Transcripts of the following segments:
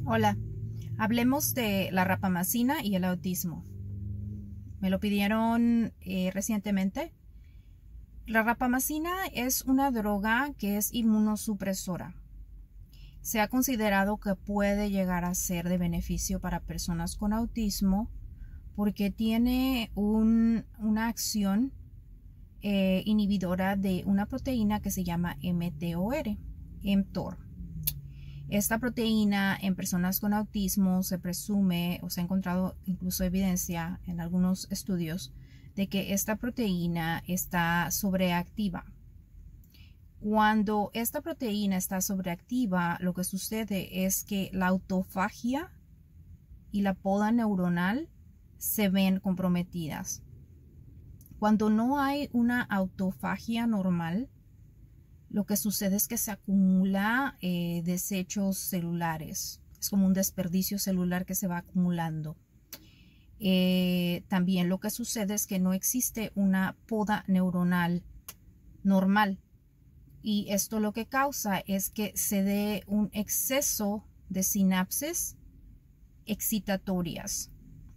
Hola, hablemos de la rapamicina y el autismo. Me lo pidieron recientemente. La rapamicina es una droga que es inmunosupresora. Se ha considerado que puede llegar a ser de beneficio para personas con autismo porque tiene una acción inhibidora de una proteína que se llama mTOR. Esta proteína en personas con autismo se presume o se ha encontrado incluso evidencia en algunos estudios de que esta proteína está sobreactiva. Cuando esta proteína está sobreactiva, lo que sucede es que la autofagia y la poda neuronal se ven comprometidas. Cuando no hay una autofagia normal, lo que sucede es que se acumula desechos celulares. Es como un desperdicio celular que se va acumulando. También lo que sucede es que no existe una poda neuronal normal. Y esto lo que causa es que se dé un exceso de sinapsis excitatorias.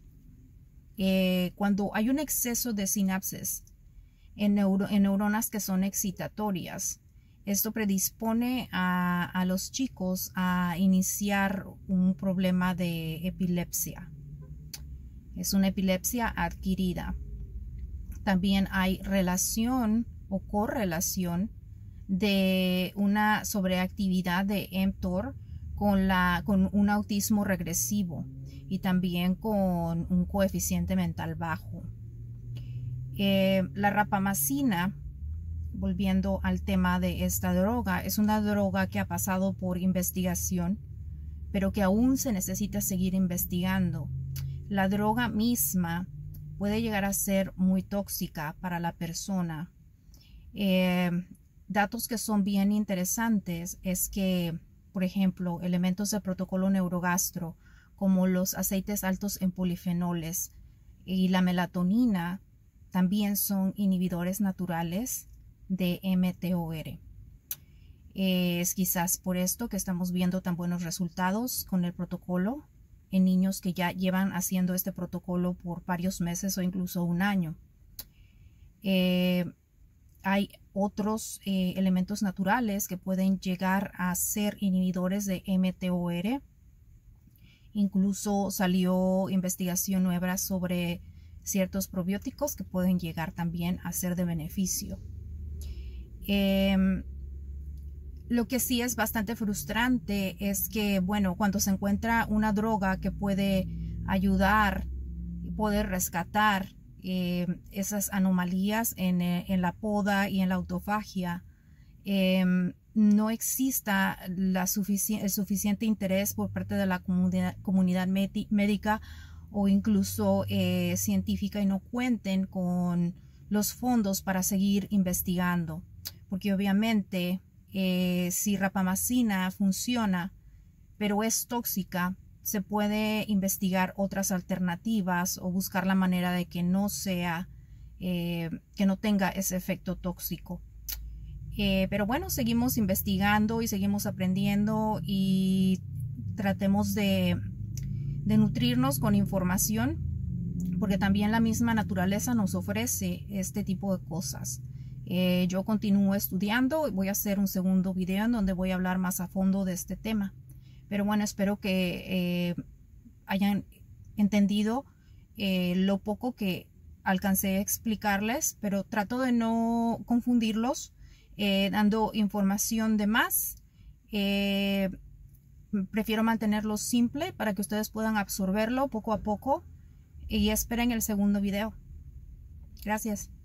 Cuando hay un exceso de sinapsis en neuronas que son excitatorias, esto predispone a los chicos a iniciar un problema de epilepsia. Es una epilepsia adquirida. También hay relación o correlación de una sobreactividad de mTOR con un autismo regresivo y también con un coeficiente mental bajo. La rapamicina, volviendo al tema de esta droga, es una droga que ha pasado por investigación, pero que aún se necesita seguir investigando. La droga misma puede llegar a ser muy tóxica para la persona. Datos que son bien interesantes es que, por ejemplo, elementos del protocolo neurogastro, como los aceites altos en polifenoles y la melatonina, también son inhibidores naturales de mTOR. Es quizás por esto que estamos viendo tan buenos resultados con el protocolo en niños que ya llevan haciendo este protocolo por varios meses o incluso un año. Hay otros elementos naturales que pueden llegar a ser inhibidores de mTOR. Incluso salió investigación nueva sobre ciertos probióticos que pueden llegar también a ser de beneficio. Lo que sí es bastante frustrante es que, bueno, cuando se encuentra una droga que puede ayudar y poder rescatar esas anomalías en la poda y en la autofagia, no exista el suficiente interés por parte de la comunidad médica o incluso científica, y no cuenten con los fondos para seguir investigando, porque obviamente si rapamicina funciona pero es tóxica, se puede investigar otras alternativas o buscar la manera de que no sea que no tenga ese efecto tóxico. Pero bueno, seguimos investigando y seguimos aprendiendo y tratemos de nutrirnos con información, porque también la misma naturaleza nos ofrece este tipo de cosas. Yo continúo estudiando y voy a hacer un segundo video en donde voy a hablar más a fondo de este tema. Pero bueno, espero que hayan entendido lo poco que alcancé a explicarles, pero trato de no confundirlos dando información de más. Prefiero mantenerlo simple para que ustedes puedan absorberlo poco a poco, y esperen el segundo video. Gracias.